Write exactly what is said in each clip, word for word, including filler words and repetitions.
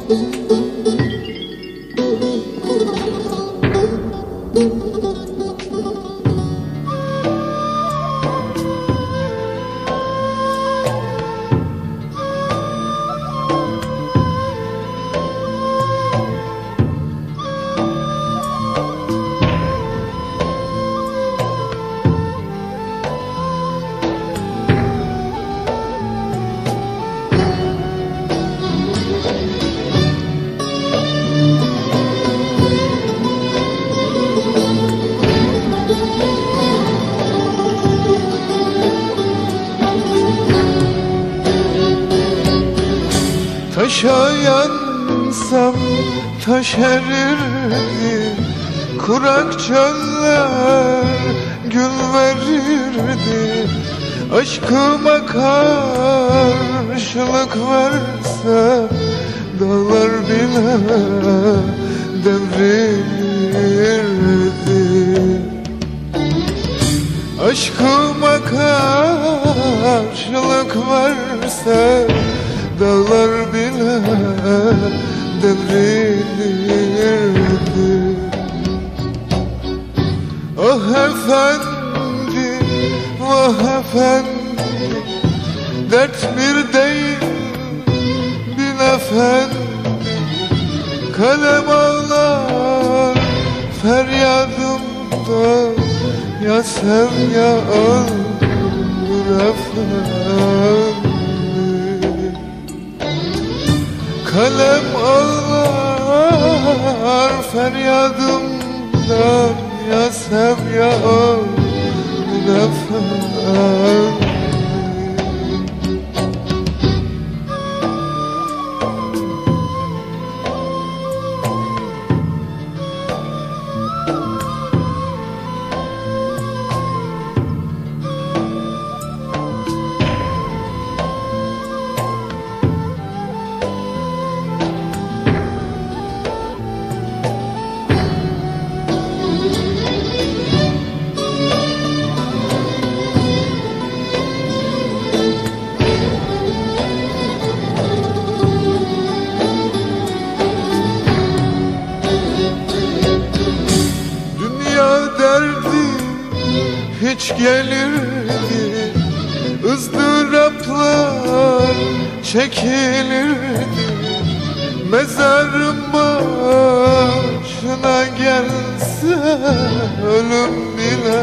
Taşa yansam taş erirdi, kurak çöller gül verirdi. Aşkıma karşılık versem dağlar bile devrilirdi. Aşkıma karşılık versem dağlar bile devrilirdi. Ah efendim, vah efendim, dert bir değil bin efendim. Kalem ağlar feryadımda, ya sev ya öldür efendim. Kalem ağlar feryadımdan, ya sev ya öldür efendim. Hiç gelirdi, ızdıraplar çekilirdi. Mezarım başına gelse ölüm bile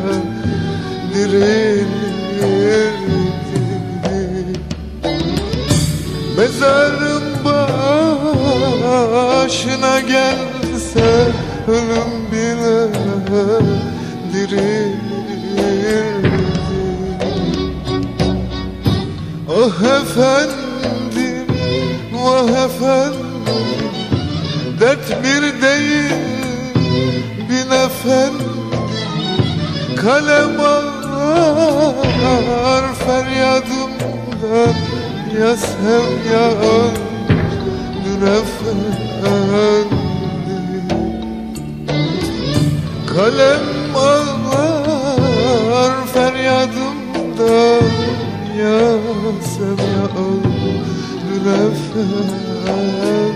dirilirdi. Mezarım başına gelse ölüm bile dirilirdi. Ah efendim, vah efendim, dert bir değil bin efendim. Kalem ağlar feryadımdan, ya sev ya öldür efendim. Kalem ağlar feryadımdan, ya sev ya öldür efendim.